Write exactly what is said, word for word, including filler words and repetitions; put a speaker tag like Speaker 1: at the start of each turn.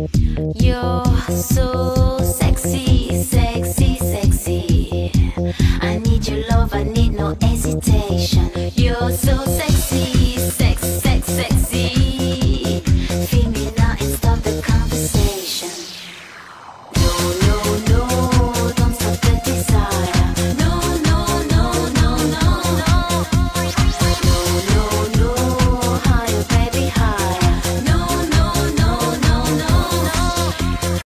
Speaker 1: You're so sexy, sexy, sexy. I need your love, I need no hesitation. You're so sexy.